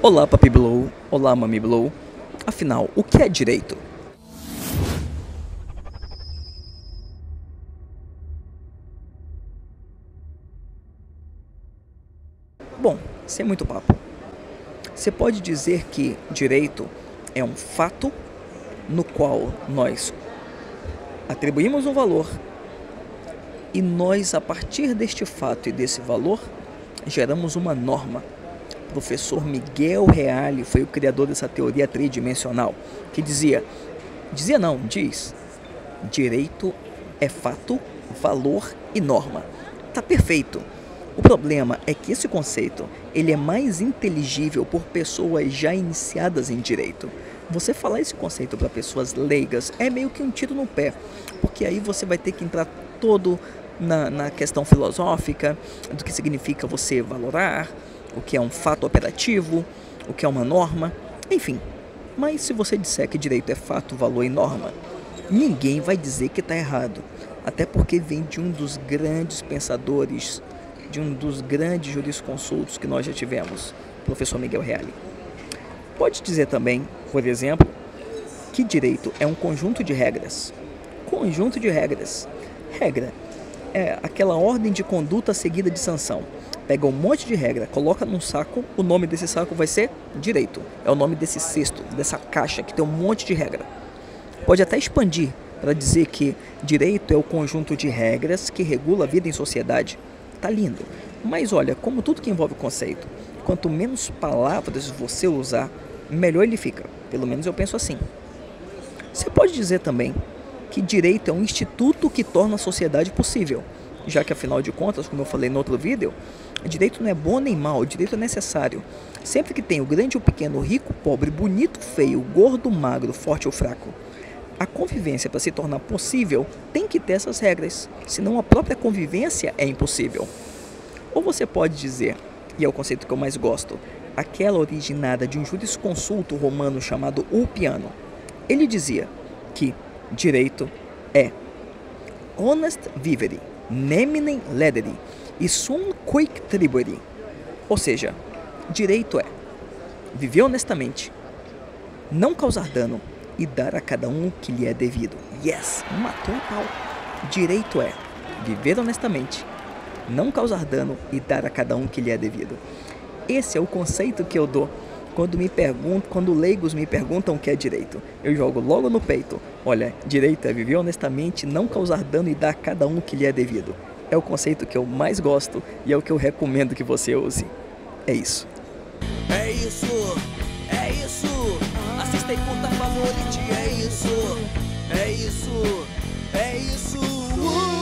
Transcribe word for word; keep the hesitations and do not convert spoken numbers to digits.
Olá, Papi Blow. Olá, Mami Blow. Afinal, o que é direito? Bom, sem muito papo. Você pode dizer que direito é um fato no qual nós atribuímos um valor e nós, a partir deste fato e desse valor, geramos uma norma. O professor Miguel Reale foi o criador dessa teoria tridimensional, que dizia, dizia não, diz, direito é fato, valor e norma. Tá perfeito. O problema é que esse conceito, ele é mais inteligível por pessoas já iniciadas em direito. Você falar esse conceito para pessoas leigas é meio que um tiro no pé, porque aí você vai ter que entrar todo na, na questão filosófica do que significa você valorar, o que é um fato operativo, o que é uma norma, enfim. Mas se você disser que direito é fato, valor e norma, ninguém vai dizer que está errado. Até porque vem de um dos grandes pensadores, de um dos grandes jurisconsultos que nós já tivemos, o professor Miguel Reale. Pode dizer também, por exemplo, que direito é um conjunto de regras. Conjunto de regras. Regra é aquela ordem de conduta seguida de sanção. Pega um monte de regra, coloca num saco, o nome desse saco vai ser direito. É o nome desse cesto, dessa caixa que tem um monte de regra. Pode até expandir para dizer que direito é o conjunto de regras que regula a vida em sociedade. Tá lindo. Mas olha, como tudo que envolve conceito, quanto menos palavras você usar, melhor ele fica. Pelo menos eu penso assim. Você pode dizer também que direito é um instituto que torna a sociedade possível. Já que, afinal de contas, como eu falei no outro vídeo, direito não é bom nem mal, direito é necessário. Sempre que tem o grande ou pequeno, rico, pobre, bonito, feio, gordo, magro, forte ou fraco, a convivência, para se tornar possível, tem que ter essas regras, senão a própria convivência é impossível. Ou você pode dizer, e é o conceito que eu mais gosto, aquela originada de um jurisconsulto romano chamado Ulpiano. Ele dizia que direito é honest vivere, neminem ledere e sum quic triburi. Ou seja, direito é viver honestamente, não causar dano e dar a cada um o que lhe é devido. Yes, matou o pau. Direito é viver honestamente, não causar dano e dar a cada um o que lhe é devido. Esse é o conceito que eu dou quando me perguntam, quando leigos me perguntam o que é direito. Eu jogo logo no peito. Olha, direito é viver honestamente, não causar dano e dar a cada um o que lhe é devido. É o conceito que eu mais gosto e é o que eu recomendo que você use. É isso. É isso, é isso. Assista e curta, favorite, é isso. É isso, é isso. Uh!